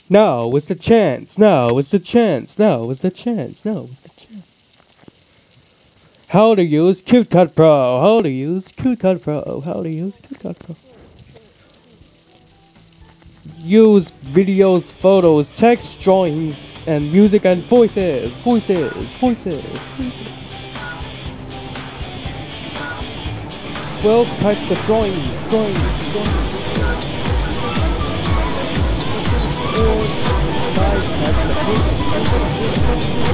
Now is the chance. Now is the chance. Now is the chance. Now is the chance. How to use CuteCut Pro. How to use CuteCut Pro. How to use CuteCut Pro. Use videos, photos, text, drawings, and music and voices. Voices. Voices. 12 types of drawings. Drawings. Drawings. 5 types of painting.